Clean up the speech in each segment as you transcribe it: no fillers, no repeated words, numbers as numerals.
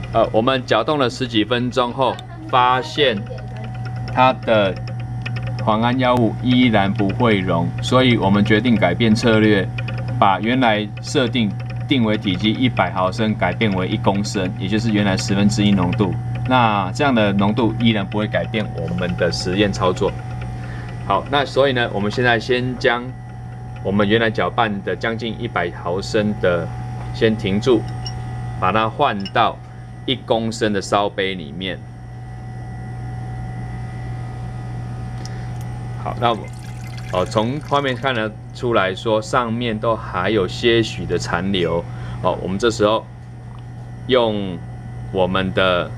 我们搅动了10几分钟后，发现它的磺胺药物依然不会溶，所以我们决定改变策略，把原来定为体积100毫升改变为1公升，也就是原来1/10浓度。那这样的浓度依然不会改变我们的实验操作。好，那所以呢，我们现在先将我们原来搅拌的将近100毫升的先停住，把它换到1公升的烧杯里面。好，那从画面看得出来说，上面都还有些许的残留。我们这时候用我们的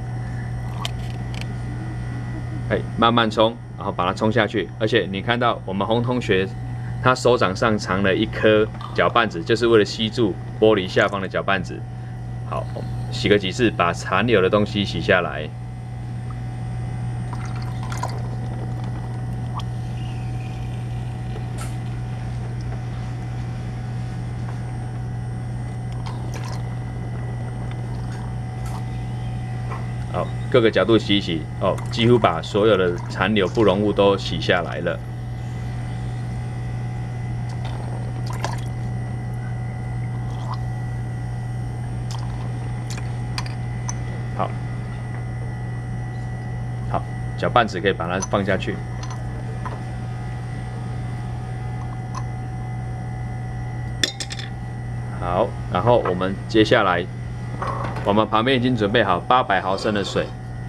慢慢冲，然后把它冲下去。而且你看到我们洪同学他手掌上藏了一颗搅拌纸，就是为了吸住玻璃下方的搅拌纸。好，洗个几次，把残留的东西洗下来。好，各个角度洗一洗，几乎把所有的残留不溶物都洗下来了。好，搅拌纸可以把它放下去。好，然后我们接下来。我们旁边已经准备好800毫升的水，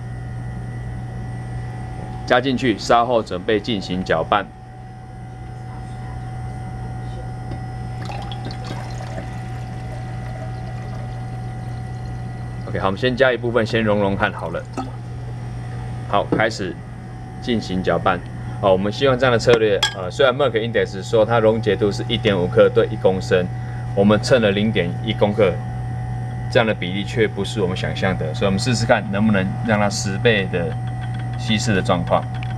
加进去，稍后准备进行搅拌。OK， 好，我们先加一部分，先溶看好了。好，开始进行搅拌。我们希望这样的策略，虽然 Merck Index 说它溶解度是1.5克对1公升，我们称了0.1公克。这样的比例却不是我们想象的，所以我们试试看能不能让它10倍的稀释的状况。